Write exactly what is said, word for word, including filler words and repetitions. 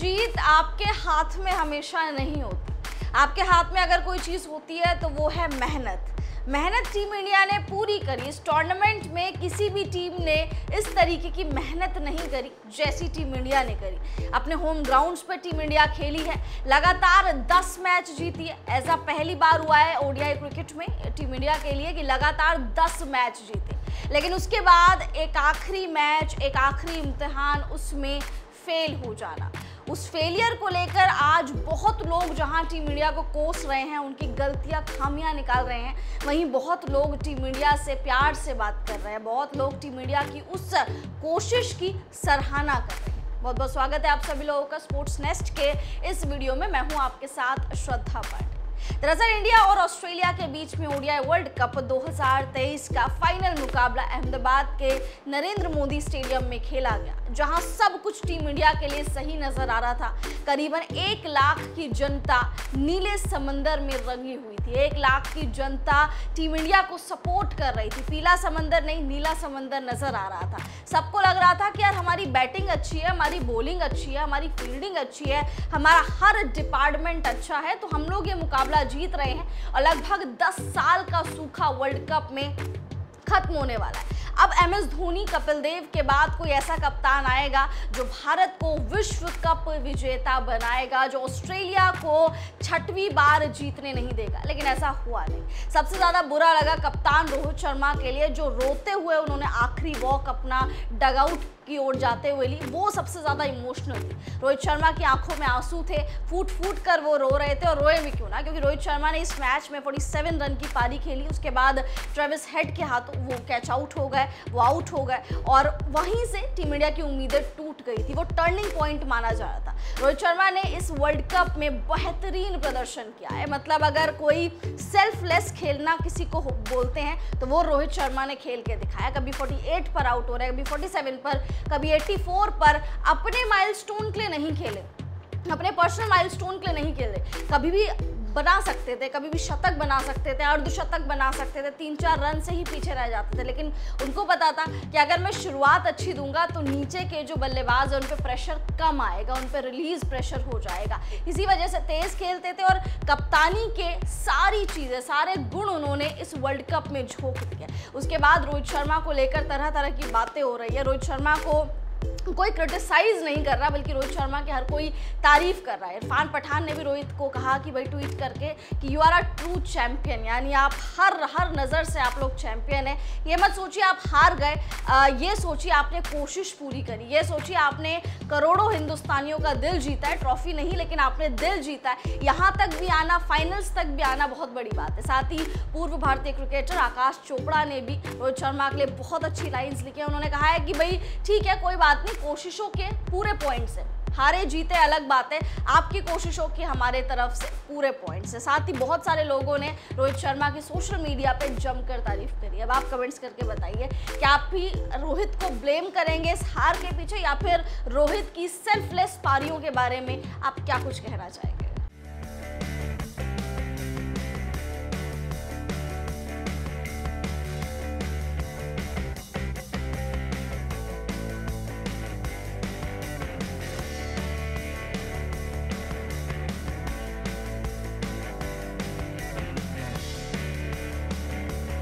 जीत आपके हाथ में हमेशा नहीं होती। आपके हाथ में अगर कोई चीज़ होती है तो वो है मेहनत। मेहनत टीम इंडिया ने पूरी करी। इस टूर्नामेंट में किसी भी टीम ने इस तरीके की मेहनत नहीं करी जैसी टीम इंडिया ने करी। अपने होम ग्राउंड्स पर टीम इंडिया खेली है, लगातार दस मैच जीती है। ऐसा पहली बार हुआ है ओडीआई क्रिकेट में टीम इंडिया के लिए कि लगातार दस मैच जीते। लेकिन उसके बाद एक आखिरी मैच, एक आखिरी इम्तिहान, उसमें फेल हो जाना, उस फेलियर को लेकर आज बहुत लोग जहां टीम इंडिया को कोस रहे हैं, उनकी गलतियां, खामियां निकाल रहे हैं, वहीं बहुत लोग टीम इंडिया से प्यार से बात कर रहे हैं। बहुत लोग टीम इंडिया की उस कोशिश की सराहना कर रहे हैं। बहुत बहुत स्वागत है आप सभी लोगों का स्पोर्ट्स नेस्ट के इस वीडियो में। मैं हूं आपके साथ श्रद्धा पाटिल। दरअसल इंडिया और ऑस्ट्रेलिया के बीच में ओडीआई वर्ल्ड कप दो हज़ार तेईस का फाइनल मुकाबला अहमदाबाद के नरेंद्र मोदी स्टेडियम में खेला गया, जहां सब कुछ टीम इंडिया के लिए सही नजर आ रहा था। करीबन एक लाख की जनता नीले समंदर में रंगी हुई थी। एक लाख की जनता टीम इंडिया को सपोर्ट कर रही थी। पीला समंदर नहीं, नीला समंदर नजर आ रहा था। सबको लग रहा था कि यार हमारी बैटिंग अच्छी है, हमारी बॉलिंग अच्छी है, हमारी फील्डिंग अच्छी है, हमारा हर डिपार्टमेंट अच्छा है, तो हम लोग ये मुकाबला जीत रहे हैं और लगभग दस साल का सूखा वर्ल्ड कप में खत्म होने वाला है। अब एम एस धोनी, कपिल देव के बाद कोई ऐसा कप्तान आएगा जो भारत को विश्व कप विजेता बनाएगा, जो ऑस्ट्रेलिया को छठवीं बार जीतने नहीं देगा। लेकिन ऐसा हुआ नहीं। सबसे ज्यादा बुरा लगा कप्तान रोहित शर्मा के लिए, जो रोते हुए उन्होंने आखिरी वॉक अपना डगआउट की ओर जाते हुए ली। वो सबसे ज्यादा इमोशनल थी। रोहित शर्मा की आंखों में आंसू थे, फूट फूट कर वो रो रहे थे, और रोए भी क्यों ना, क्योंकि रोहित शर्मा ने इस मैच में सैंतालीस रन की पारी खेली। उसके बाद ट्रेविस हेड के हाथों वो कैच आउट हो गए, वो आउट हो गए, और वहीं से टीम इंडिया की उम्मीदें टूट गई थी। वो टर्निंग पॉइंट माना जा रहा था। रोहित शर्मा ने इस वर्ल्ड कप में बेहतरीन प्रदर्शन किया है। मतलब अगर कोई सेल्फलेस खेलना किसी को बोलते हैं तो वो रोहित शर्मा ने खेल के दिखाया। कभी अड़तालीस पर आउट हो रहा है, कभी सैंतालीस पर, कभी चौरासी पर। अपने माइलस्टोन के लिए नहीं खेले, अपने पर्सनल माइलस्टोन के लिए नहीं खेले, कभी भी बना सकते थे, कभी भी शतक बना सकते थे, अर्धशतक बना सकते थे, तीन चार रन से ही पीछे रह जाते थे। लेकिन उनको पता था कि अगर मैं शुरुआत अच्छी दूंगा तो नीचे के जो बल्लेबाज है उन पे प्रेशर कम आएगा, उन पे रिलीज प्रेशर हो जाएगा। इसी वजह से तेज खेलते थे और कप्तानी के सारी चीज़ें, सारे गुण उन्होंने इस वर्ल्ड कप में झोंक दिए। उसके बाद रोहित शर्मा को लेकर तरह तरह की बातें हो रही है। रोहित शर्मा को कोई क्रिटिसाइज नहीं कर रहा, बल्कि रोहित शर्मा की हर कोई तारीफ कर रहा है। इरफान पठान ने भी रोहित को कहा कि भाई ट्वीट करके कि you are a true champion, यानी आप हर हर नज़र से आप लोग चैंपियन हैं। ये मत सोचिए आप हार गए, आ, ये सोचिए आपने कोशिश पूरी करी, ये सोचिए आपने करोड़ों हिंदुस्तानियों का दिल जीता है। ट्रॉफी नहीं, लेकिन आपने दिल जीता है। यहाँ तक भी आना, फाइनल्स तक भी आना बहुत बड़ी बात है। साथ ही पूर्व भारतीय क्रिकेटर आकाश चोपड़ा ने भी रोहित शर्मा के लिए बहुत अच्छी लाइन्स लिखी है। उन्होंने कहा है कि भाई ठीक है, कोई बात नहीं, कोशिशों के पूरे पॉइंट्स है, हारे जीते अलग बात है, आपकी कोशिशों की हमारे तरफ से पूरे पॉइंट्स है। साथ ही बहुत सारे लोगों ने रोहित शर्मा की सोशल मीडिया पे जमकर तारीफ करी। अब आप कमेंट्स करके बताइए कि आप भी रोहित को ब्लेम करेंगे इस हार के पीछे, या फिर रोहित की सेल्फलेस पारियों के बारे में आप क्या कुछ कहना चाहेंगे।